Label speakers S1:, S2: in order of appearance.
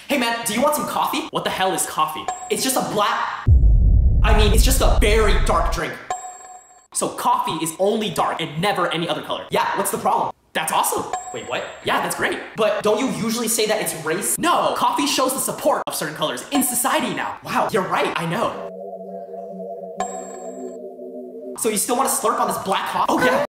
S1: Hey man, do you want some coffee? What the hell is coffee? It's just a it's just a very dark drink. So coffee is only dark and never any other color. Yeah, what's the problem? That's awesome. Wait, what? Yeah, that's great. But don't you usually say that it's race? No, coffee shows the support of certain colors in society now. Wow, you're right, I know. So you still want to slurp on this black coffee? Oh yeah.